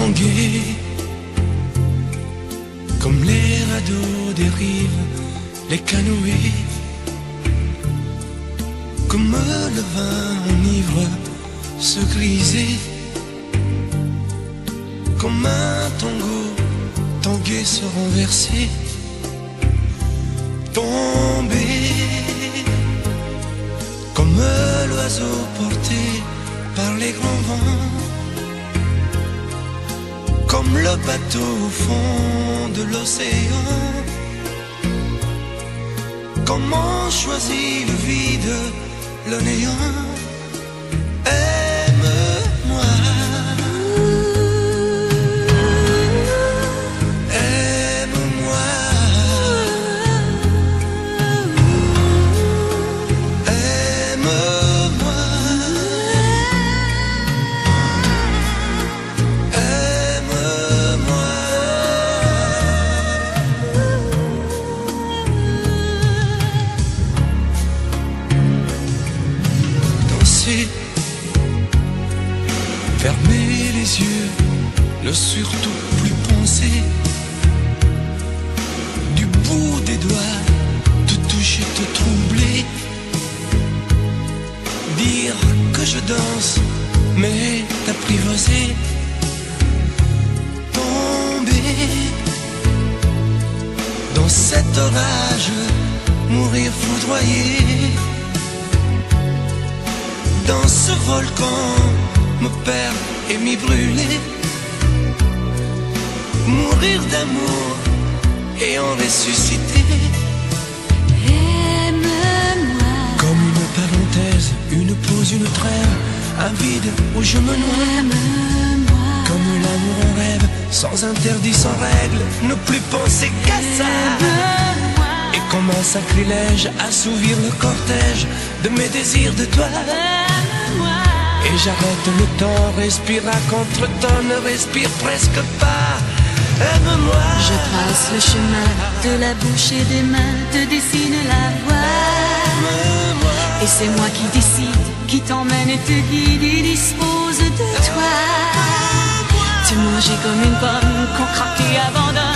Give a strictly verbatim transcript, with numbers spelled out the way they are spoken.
tanguer, comme les radeaux des rives, les canoës, comme le vin enivre se griser, comme un tango tanguer se renverser, tomber, comme l'oiseau porté par les grands vents, comme le bateau au fond de l'océan. Comment choisit le vide, le néant? Aime-moi, aime-moi, aime-moi, aime-moi. Danser, fermer les yeux, ne surtout plus penser, du bout des doigts te toucher, te troubler, dire que je danse, mais t'apprivoiser, tomber dans cet orage, mourir foudroyé, dans ce volcan, me perdre et m'y brûler, mourir d'amour et en ressusciter. Aime-moi, Comme une parenthèse, une pause, une trêve, un vide où je me noie. aime-moi, Comme l'amour en rêve, sans interdit, sans règle, ne plus penser qu'à ça. aime-moi, Et comme un sacrilège, assouvir le cortège de mes désirs de toi. aime-moi. Et j'arrête le temps, respire à contre-temps, ne respire presque pas. Aime-moi. Je trace le chemin de la bouche et des mains, te dessine la voie. Aime-moi. Et c'est moi qui décide, qui t'emmène et te guide et dispose de toi. Te manger comme une pomme qu'on craque et abandonne.